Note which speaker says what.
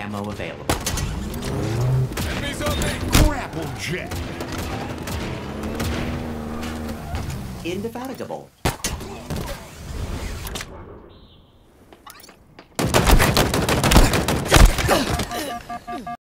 Speaker 1: ammo available.
Speaker 2: Enemies on me!
Speaker 3: Grapple jet!
Speaker 1: Indefatigable.